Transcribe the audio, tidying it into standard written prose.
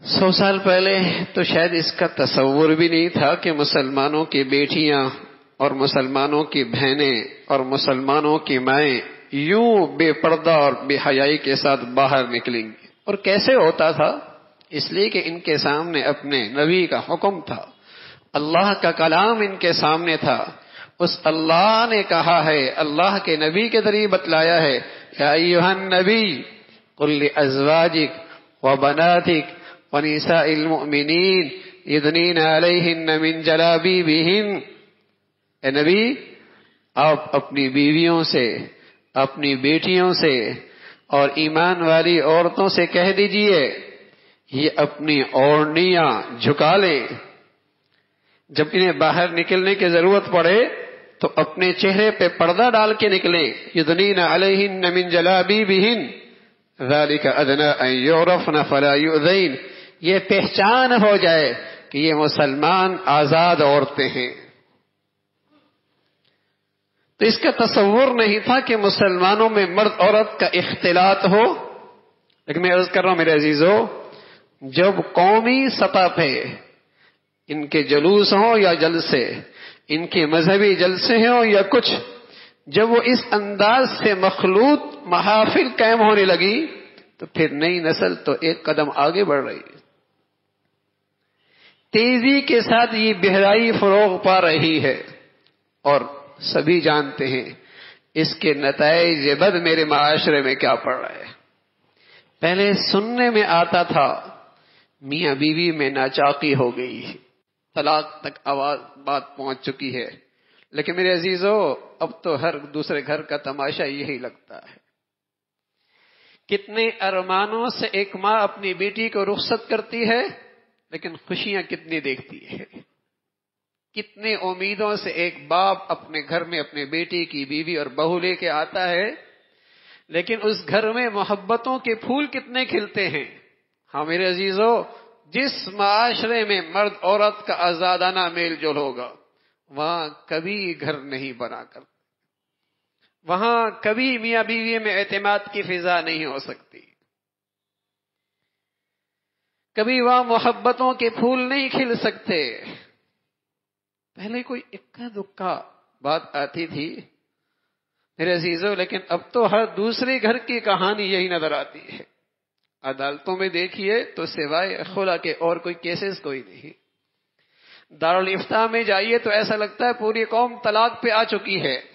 100 سال پہلے تو شاید اس کا تصور بھی نہیں تھا کہ مسلمانوں کی بیٹیاں اور مسلمانوں کی بہنیں اور مسلمانوں کی مائیں یوں بے پردہ اور بے حیائی کے ساتھ باہر نکلیں گی. اور کیسے ہوتا تھا؟ اس لیے کہ ان کے سامنے اپنے نبی کا حکم تھا، اللہ کا کلام ان کے سامنے تھا. اس اللہ نے کہا ہے، اللہ کے نبی کے ذریعے بتلایا ہے، یا ایھا النبی قل لازواجک وبناتک ونساء المؤمنین یدنین علیہن من جلابیبہن. اے نبی، آپ اپنی بیویوں سے، اپنی بیٹیوں سے اور ایمان والی عورتوں سے کہہ دیجئے یہ اپنی اوڑنیاں جھکا لیں. جب انہیں باہر نکلنے کی ضرورت پڑے تو اپنے چہرے پہ پردہ ڈال کے نکلیں. یدنین علیہن من جلابیبہن ذالک ادنی ان یعرفن فلا یؤذین. یہ پہچان ہو جائے کہ یہ مسلمان آزاد عورتیں ہیں. تو اس کا تصور نہیں تھا کہ مسلمانوں میں مرد عورت کا اختلاط ہو. لیکن میں عرض کر رہا ہوں میرے عزیزو، جب قومی سطح پہ ان کے جلوس ہوں یا جلسے، ان کے مذہبی جلسے ہوں یا کچھ، جب وہ اس انداز سے مخلوط محافل قائم ہونے لگی تو پھر نئی نسل تو ایک قدم آگے بڑھ رہی ہے. تیزی کے ساتھ یہ بہرائی فروغ پا رہی ہے اور سبھی جانتے ہیں اس کے نتائج بد میرے معاشرے میں کیا پڑ رہا ہے. پہلے سننے میں آتا تھا میاں بیوی میں ناچاقی ہو گئی، طلاق تک آواز بات پہنچ چکی ہے. لیکن میرے عزیزو، اب تو ہر دوسرے گھر کا تماشا یہی لگتا ہے. کتنے ارمانوں سے ایک ماں اپنی بیٹی کو رخصت کرتی ہے لیکن خوشیاں کتنی دیکھتی ہے. کتنے امیدوں سے ایک باپ اپنے گھر میں اپنے بیٹی کی بیوی اور بہو لے کے آتا ہے لیکن اس گھر میں محبتوں کے پھول کتنے کھلتے ہیں. ہاں میرے عزیزو، جس معاشرے میں مرد عورت کا آزادانہ میل جول ہوگا وہاں کبھی گھر نہیں بنا کر، وہاں کبھی میاں بیوی میں اعتماد کی فضا نہیں ہو سکتی، کبھی وہاں محبتوں کے پھول نہیں کھل سکتے. پہلے کوئی اکا دکا بات آتی تھی میرے عزیزو، لیکن اب تو ہر دوسرے گھر کی کہانی یہی نظر آتی ہے. عدالتوں میں دیکھیے تو سوائے خلا کے اور کوئی کیسز کوئی نہیں. دارالافتاء میں جائیے تو ایسا لگتا ہے پوری قوم طلاق پہ آ چکی ہے.